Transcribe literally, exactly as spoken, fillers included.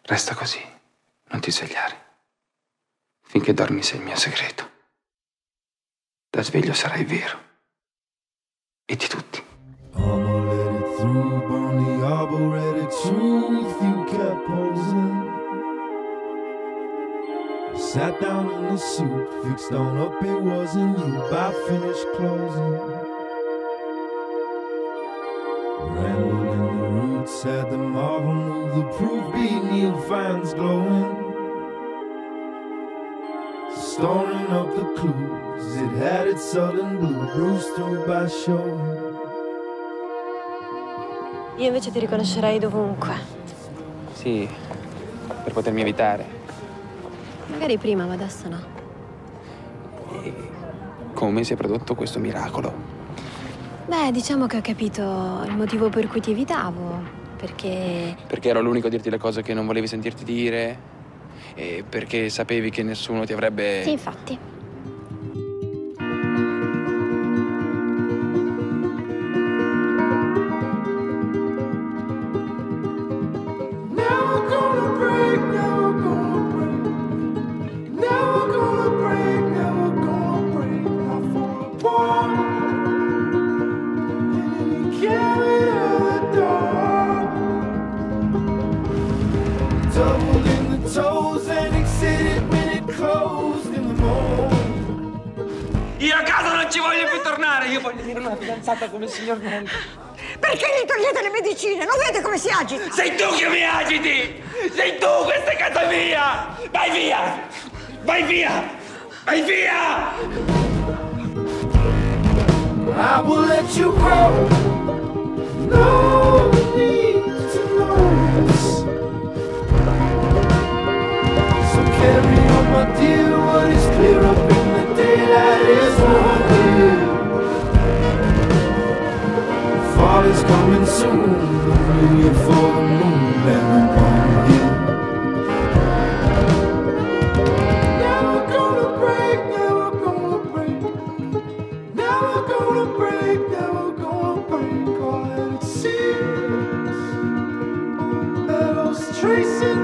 Resta così, non ti svegliare. Finché dormi sei il mio segreto. Da sveglio sarai vero. E di tutti. I'ma let it through, on the arboretic truth you kept posing. Sat down in the suit, fixed on up it wasn't you by finished closing. Rambled in the roots, had the marvel move, the proof beat Neil finds glowing. Storing up the clues, it had its sudden blue, bruised through by showing. Io invece ti riconoscerei dovunque. Sì, per potermi evitare. Magari prima, ma adesso no. E come si è prodotto questo miracolo? Beh, diciamo che ho capito il motivo per cui ti evitavo. Perché... Perché ero l'unico a dirti le cose che non volevi sentirti dire. E perché sapevi che nessuno ti avrebbe... Sì, infatti. Doubled in the toes and exited when it closed in the morning. Io a casa non ci voglio più tornare, io voglio avere una fidanzata come il signor Nello. Perché gli togliete le medicine? Non vede come si agita? Sei tu che mi agiti! Sei tu, questa è casa mia! Vai via! Vai via! Vai via! I will let you go. No need to know this. So carry on, my dear. What is clear up in the daylight is more clear. Fall is coming soon. The year for the moon and upon you. Never gonna break, never gonna break. Never gonna break, never gonna break. All that it seems that I was tracing.